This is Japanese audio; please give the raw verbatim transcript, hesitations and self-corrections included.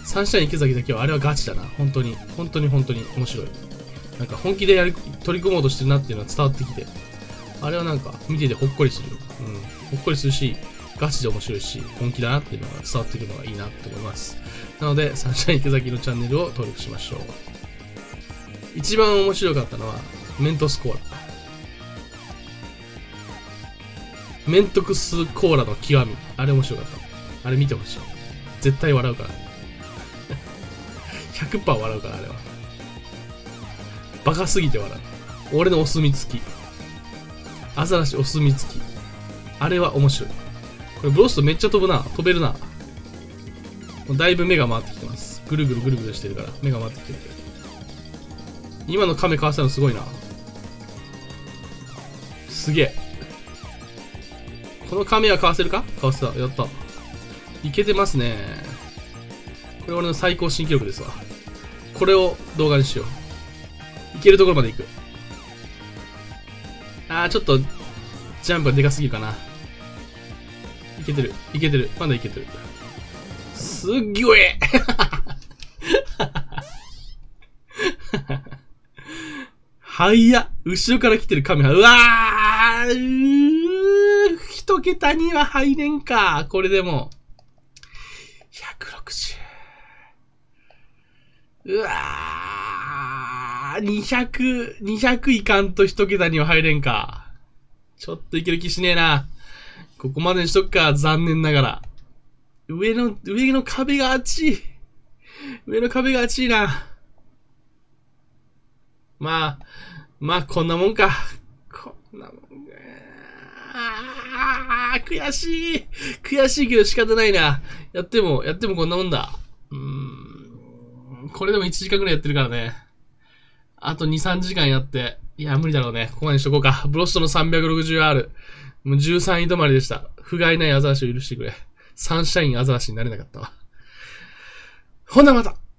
サンシャイン池崎だけはあれはガチだな。本当に。本当に本当に面白い。なんか本気でやり、取り組もうとしてるなっていうのは伝わってきて。あれはなんか見ててほっこりするよ。うん。ほっこりするし、ガチで面白いし、本気だなっていうのが伝わってくるのがいいなって思います。なので、サンシャイン池崎のチャンネルを登録しましょう。一番面白かったのは、メントスコーラ。メントクスコーラの極み。あれ面白かった。あれ見てほしい。絶対笑うから。ひゃくパーセント 笑うから、あれは。バカすぎて笑う。俺のお墨付き。アザラシお墨付き。あれは面白い。これブロストめっちゃ飛ぶな。飛べるな。もうだいぶ目が回ってきてます。ぐるぐるぐるぐるしてるから、目が回ってきてる。今の亀かわしたのすごいな。すげえ。この亀はかわせるか？かわせた。やった。いけてますね。これ俺の最高新記録ですわ。これを動画にしよう。いけるところまで行く。あー、ちょっと、ジャンプがでかすぎるかな。いけてる。いけてる。まだいけてる。すっげえはやっ。後ろから来てるカメラ。うわーうー一桁には入れんか。これでも。ひゃくろくじゅう。うわーにひゃく、にひゃくいかんと一桁には入れんか。ちょっといける気しねえな。ここまでにしとくか。残念ながら。上の、上の壁が熱い。上の壁が熱いな。まあ、まあ、こんなもんか。こんなもんか。あー、悔しい。悔しいけど仕方ないな。やっても、やってもこんなもんだ。うーん。これでもいちじかんくらいやってるからね。あとに、さんじかんやって。いや、無理だろうね。ここまでにしとこうか。ブロストの さんびゃくろくじゅうアール。もうじゅうさんい止まりでした。不甲斐ないアザラシを許してくれ。サンシャインアザラシになれなかったわ。ほなまた。